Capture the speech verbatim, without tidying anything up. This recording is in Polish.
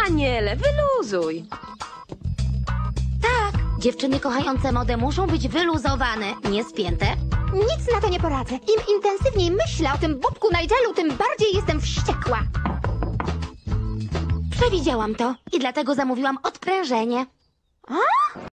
Aniele, wyluzuj. Tak, dziewczyny kochające modę muszą być wyluzowane, nie spięte. Nic na to nie poradzę. Im intensywniej myślę o tym bubku Nigelu, tym bardziej jestem wściekła. Przewidziałam to i dlatego zamówiłam odprężenie. A?